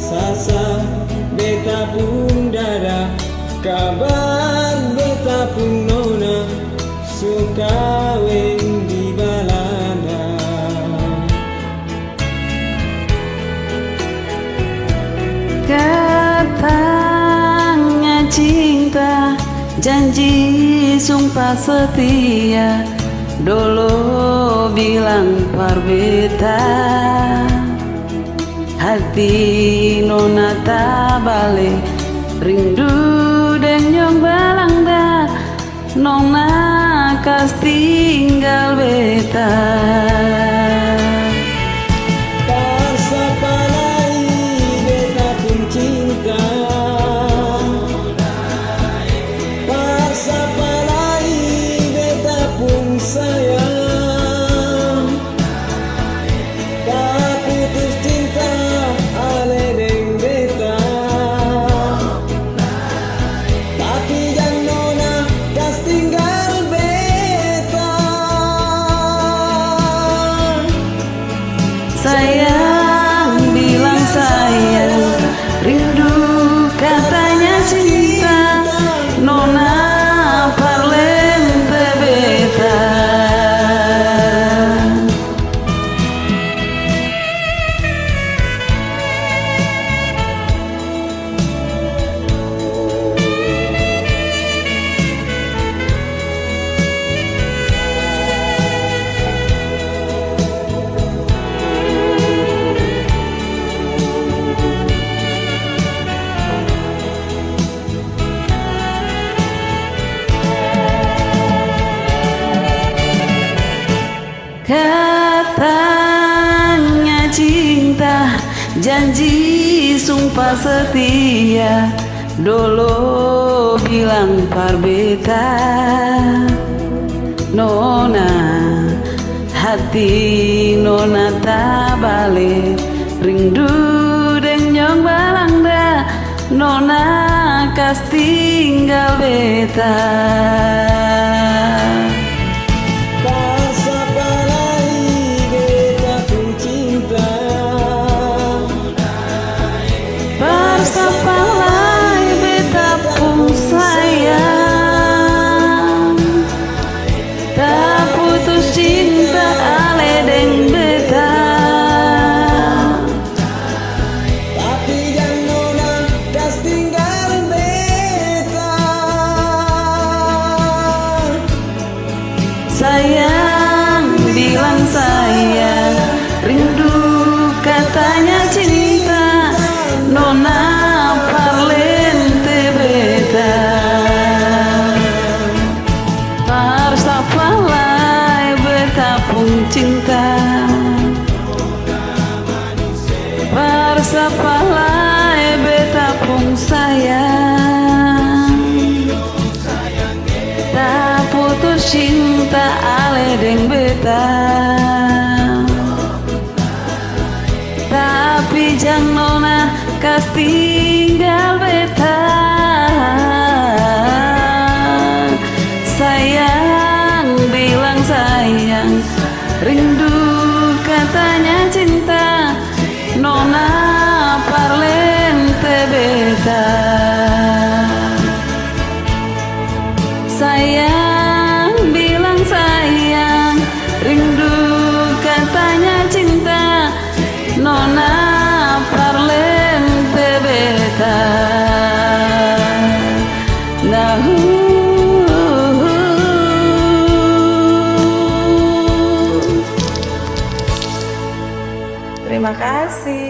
sasa beta pun dada kabar beta pun nona suka weng di balanda. Katanya cinta, janji sumpah setia, dolo bilang parbeta. Hati nona tak balik, rindu dan nyong balangda, nona kas tinggal beta. Sayang bilang sayang, rindu katanya cinta, nona parlen beta. Katanya cinta, janji sumpah setia, dolo bilang parbeta. Nona hati nona tak balik, rindu dan nyong balangda, nona kas tinggal beta. Sapalai beta pun sayang, tak putus cinta ale deng beta. tapi jangan nona kas tinggal beta. Sayang bilang sayang, rindu katanya cinta, nona parlente beta. Parsapalai beta pun cinta, parsapalai beta pun sayang, tak putus cinta ale deng beta. Tapi jang nona kas tinggal beta. Sayang bilang sayang, rindu katanya cinta, nona parlente beta. Sayang bilang sayang, rindu katanya cinta, nona parlente beta. Terima kasih.